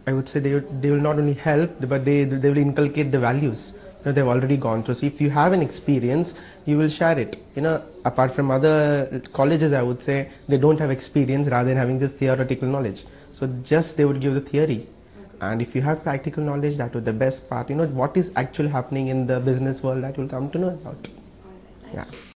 I would say they will not only help, but they will inculcate the values they've already gone through. So if you have an experience, you will share it. Apart from other colleges, I would say they don't have experience rather than having just theoretical knowledge. So just they would give the theory. And if you have practical knowledge, that would the best part. What is actually happening in the business world, that you'll come to know about. Yeah.